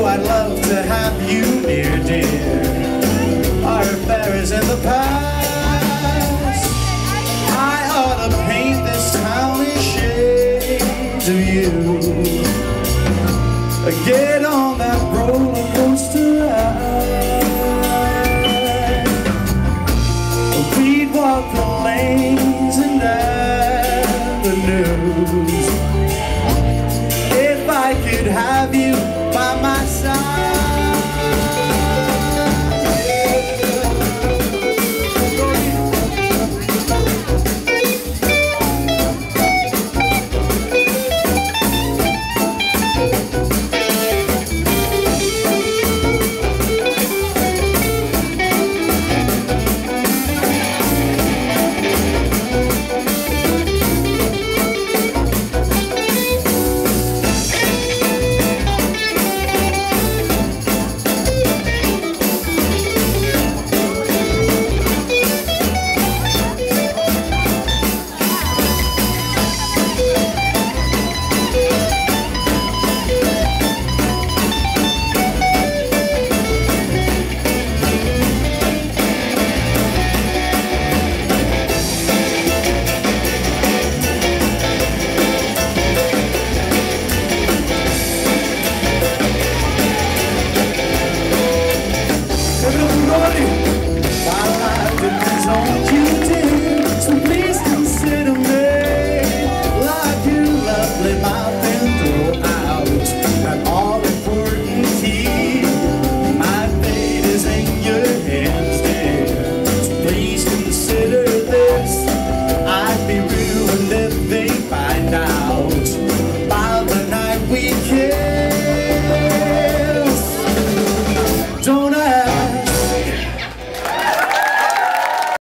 I'd love to have you near, dear. Our affair is in the past. I ought to paint this town in shades of you. Get on that roller